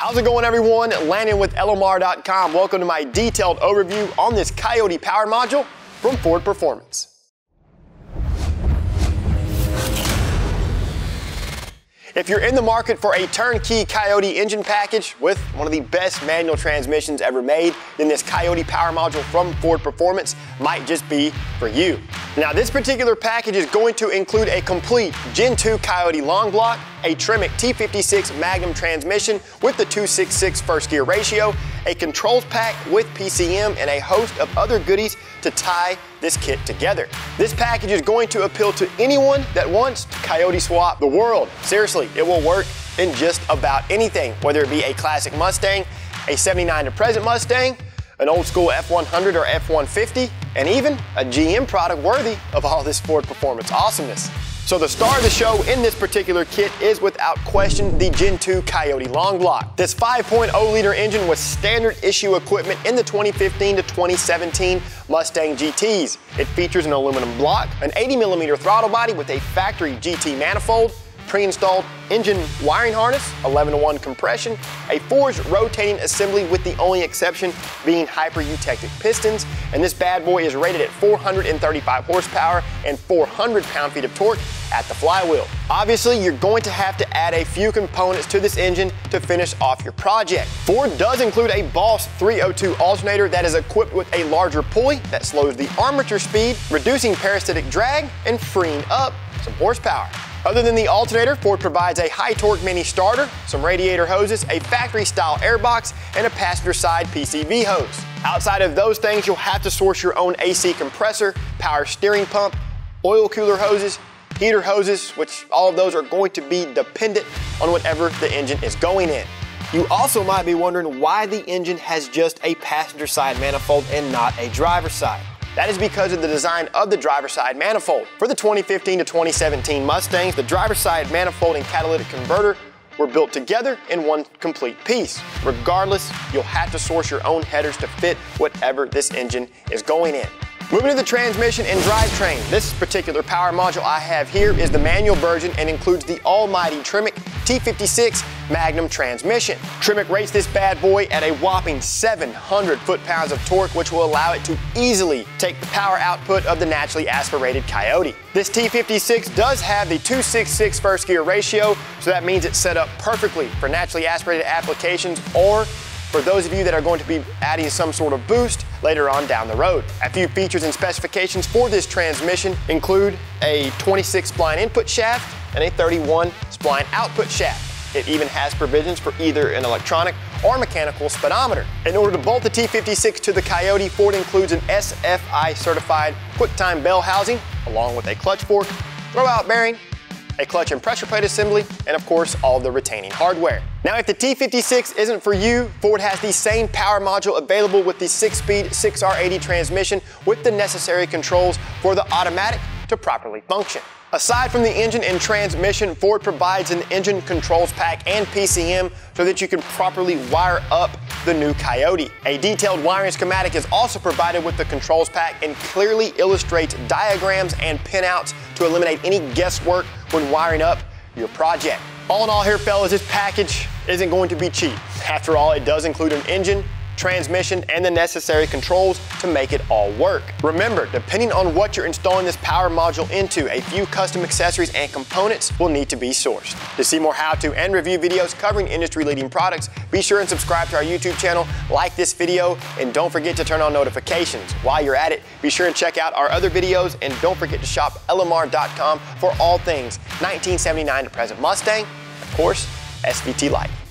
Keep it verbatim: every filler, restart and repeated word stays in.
How's it going, everyone? Landon with L M R dot com. Welcome to my detailed overview on this Coyote power module from Ford Performance. If you're in the market for a turnkey Coyote engine package with one of the best manual transmissions ever made, then this Coyote power module from Ford Performance might just be for you. Now, this particular package is going to include a complete Gen two Coyote long block, a Tremec T fifty-six Magnum transmission with the two sixty-six first gear ratio, a controls pack with P C M, and a host of other goodies to tie this kit together. This package is going to appeal to anyone that wants to Coyote swap the world. Seriously, it will work in just about anything, whether it be a classic Mustang, a seventy-nine to present Mustang, an old school F one hundred or F one fifty, and even a G M product worthy of all this Ford Performance awesomeness. So the star of the show in this particular kit is without question the Gen two Coyote long block. This five point oh liter engine was standard issue equipment in the twenty fifteen to twenty seventeen Mustang G Ts. It features an aluminum block, an eighty millimeter throttle body with a factory G T manifold, pre-installed engine wiring harness, eleven to one compression, a forged rotating assembly with the only exception being hyper-eutectic pistons, and this bad boy is rated at four hundred thirty-five horsepower and four hundred pound-feet of torque at the flywheel. Obviously, you're going to have to add a few components to this engine to finish off your project. Ford does include a Boss three oh two alternator that is equipped with a larger pulley that slows the armature speed, reducing parasitic drag and freeing up some horsepower. Other than the alternator, Ford provides a high torque mini starter, some radiator hoses, a factory style airbox, and a passenger side P C V hose. Outside of those things, you'll have to source your own A C compressor, power steering pump, oil cooler hoses, heater hoses, which all of those are going to be dependent on whatever the engine is going in. You also might be wondering why the engine has just a passenger side manifold and not a driver's side. That is because of the design of the driver's side manifold. For the twenty fifteen to twenty seventeen Mustangs, the driver's side manifold and catalytic converter were built together in one complete piece. Regardless, you'll have to source your own headers to fit whatever this engine is going in. Moving to the transmission and drivetrain, this particular power module I have here is the manual version and includes the almighty Tremec T fifty-six Magnum transmission. Tremec rates this bad boy at a whopping seven hundred foot-pounds of torque, which will allow it to easily take the power output of the naturally aspirated Coyote. This T fifty-six does have the two sixty-six first gear ratio, so that means it's set up perfectly for naturally aspirated applications or for those of you that are going to be adding some sort of boost later on down the road. A few features and specifications for this transmission include a twenty-six spline input shaft and a thirty-one spline output shaft. It even has provisions for either an electronic or mechanical speedometer. In order to bolt the T fifty-six to the Coyote, Ford includes an S F I certified quick-time bell housing, along with a clutch fork, throwout bearing, a clutch and pressure plate assembly, and of course, all of the retaining hardware. Now, if the T fifty-six isn't for you, Ford has the same power module available with the six-speed six R eighty transmission with the necessary controls for the automatic to properly function. Aside from the engine and transmission, Ford provides an engine controls pack and P C M so that you can properly wire up the new Coyote. A detailed wiring schematic is also provided with the controls pack and clearly illustrates diagrams and pinouts to eliminate any guesswork when wiring up your project. All in all here, fellas, this package isn't going to be cheap. After all, it does include an engine, transmission, and the necessary controls to make it all work. Remember, depending on what you're installing this power module into, a few custom accessories and components will need to be sourced. To see more how-to and review videos covering industry-leading products, be sure and subscribe to our YouTube channel, like this video, and don't forget to turn on notifications. While you're at it, be sure and check out our other videos, and don't forget to shop L M R dot com for all things nineteen seventy-nine to present Mustang, of course, S V T Light.